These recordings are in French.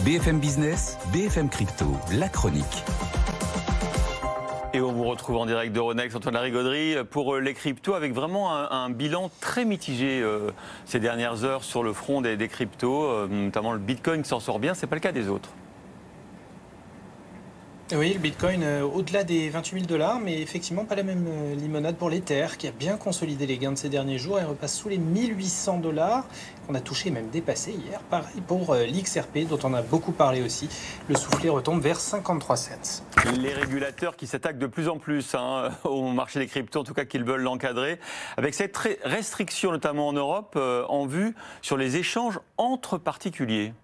BFM Business, BFM Crypto, la chronique. Et on vous retrouve en direct d'Euronext, Antoine Larigauderie, pour les cryptos, avec vraiment un bilan très mitigé ces dernières heures sur le front des cryptos, notamment le Bitcoin qui s'en sort bien, c'est pas le cas des autres. Oui, le Bitcoin au-delà des 28 000 $, mais effectivement pas la même limonade pour l'Ether, qui a bien consolidé les gains de ces derniers jours et repasse sous les 1800 $, qu'on a touché et même dépassé hier. Pareil pour l'XRP, dont on a beaucoup parlé aussi. Le soufflet retombe vers 53 cents. Les régulateurs qui s'attaquent de plus en plus au marché des cryptos, en tout cas qu'ils veulent l'encadrer, avec cette restriction notamment en Europe en vue sur les échanges entre particuliers.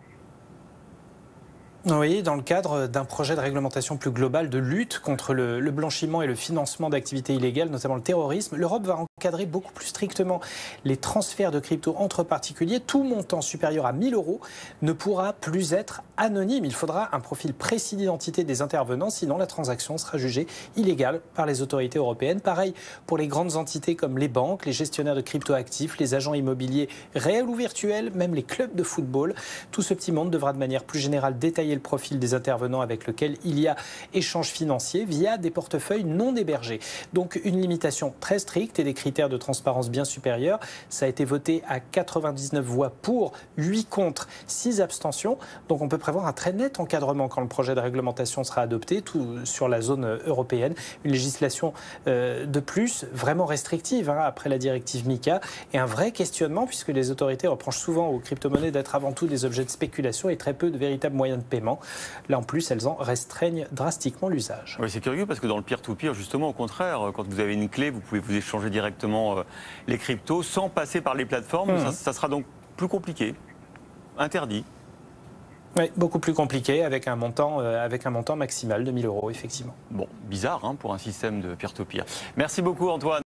Oui, dans le cadre d'un projet de réglementation plus global de lutte contre le blanchiment et le financement d'activités illégales, notamment le terrorisme, l'Europe va encadrer beaucoup plus strictement les transferts de crypto entre particuliers. Tout montant supérieur à 1 000 € ne pourra plus être anonyme. Il faudra un profil précis d'identité des intervenants, sinon la transaction sera jugée illégale par les autorités européennes. Pareil pour les grandes entités comme les banques, les gestionnaires de crypto-actifs, les agents immobiliers réels ou virtuels, même les clubs de football. Tout ce petit monde devra de manière plus générale détailler le profil des intervenants avec lequel il y a échange financier via des portefeuilles non hébergés. Donc une limitation très stricte et des critères de transparence bien supérieurs. Ça a été voté à 99 voix pour, 8 contre, 6 abstentions. Donc on peut prévoir un très net encadrement quand le projet de réglementation sera adopté, tout sur la zone européenne. Une législation de plus vraiment restrictive après la directive MiCA et un vrai questionnement puisque les autorités reprochent souvent aux crypto-monnaies d'être avant tout des objets de spéculation et très peu de véritables moyens de paiement. Là, en plus, elles en restreignent drastiquement l'usage. Oui, c'est curieux parce que dans le peer-to-peer, justement, au contraire, quand vous avez une clé, vous pouvez vous échanger directement les cryptos sans passer par les plateformes. Ça sera donc plus compliqué, interdit. Oui, beaucoup plus compliqué avec un montant maximal de 1 000 €, effectivement. Bon, bizarre pour un système de peer-to-peer. Merci beaucoup, Antoine.